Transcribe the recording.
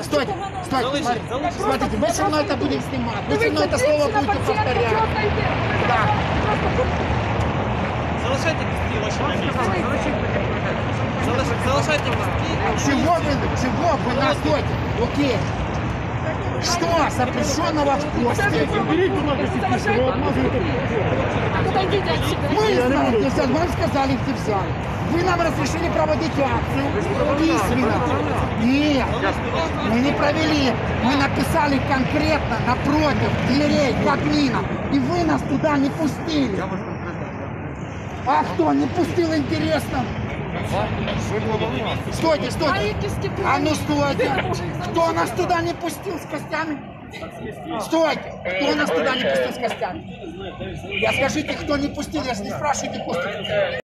Стойте, стойте, смотрите, мы все равно это будем снимать, вы все равно это слово будете повторять. Да. Залишайте кістки ваші на місці. Залишайте кістки. Чего вы нас стойте? Окей. Что запрещенного в посте? Мы знаем, где взять, вам сказали, где взяли. Вы нам разрешили проводить акцию письменно. Нет, мы не провели. Мы написали конкретно напротив дверей Кабмина. И вы нас туда не пустили. А кто не пустил, интересно? Стойте, стойте. А ну стойте. Кто нас туда не пустил с костями? Стойте. Кто нас туда не пустил с костями? Я скажите, кто не пустил, я же не спрашиваю, кости.